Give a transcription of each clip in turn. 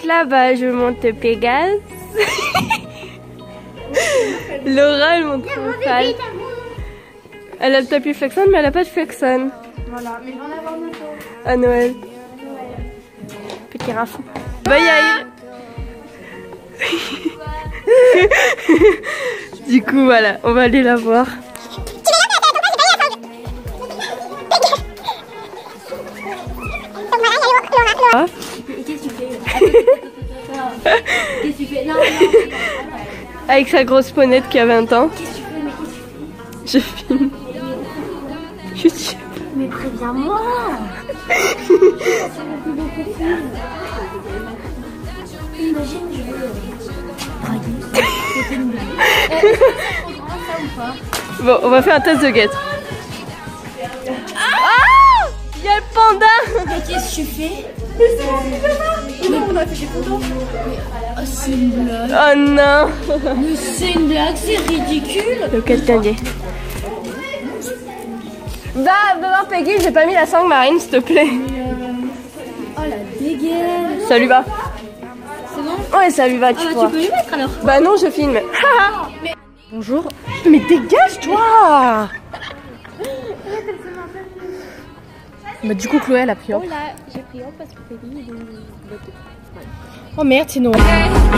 là, bah je monte Pégase. Laura, elle monte Rafale. Elle a le tapis Flexon, mais elle a pas de Flexon. Voilà, mais je vais en avoir bientôt. À Noël. Petit Rafale. Bah Yael. Du coup, voilà, on va aller la voir. Ah. Qu'est-ce que tu fais? Qu'est-ce que tu fais? Non, Avec sa grosse ponette qui a 20 ans. qu'est-ce que tu fais? Mais qu'est-ce que tu fais? Je filme. YouTube. Mais préviens-moi. Imagine, je veux draguer. C'est une blague. Ça ou pas? Bon, on va faire un test de guette. Ah! Il y a le panda! Mais qu'est-ce que tu fais? Mais on a fait des photos. Oh, c'est une blague. Oh non! Mais c'est une blague, c'est ridicule. Le quelqu'un dit. Va voir Peggy, j'ai pas mis la sangle marine, s'il te plaît. Oh la dégaine. Ça lui va. C'est bon? Ouais, ça lui va, tu vois. Tu peux lui mettre alors? Bah non, je filme. Bonjour. Mais dégage-toi! Bah du coup, Chloé, elle a pris off. Oh là, j'ai pris off parce que Peggy est bloquée. Oh merde, c'est noir.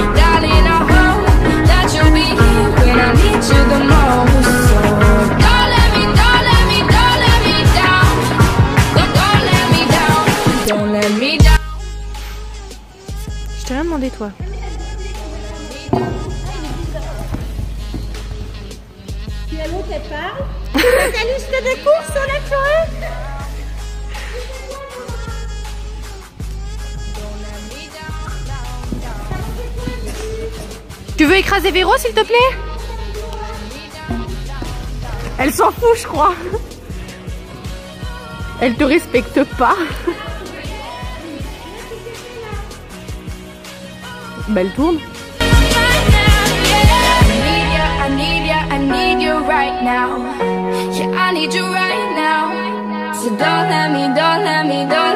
Je t'ai rien demandé, toi. Finalement, t'es pas. Salut, je fais des courses sur la forêt. Tu veux écraser Véro, s'il te plaît? Elle s'en fout, je crois. Elle te respecte pas. Bah, elle tourne. I need you right now. Yeah, I need you right now. So don't let me